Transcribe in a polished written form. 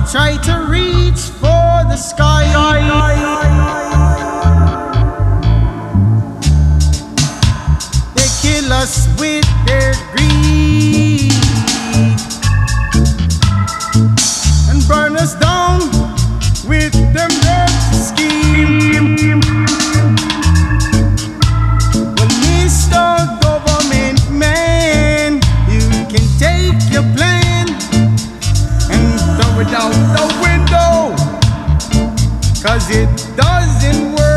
try to reach for the sky. They kill us with their greed and burn us down with their murky scheme. Well, Mr. Government Man, you can take your plan and throw it out the window, 'cause it doesn't work.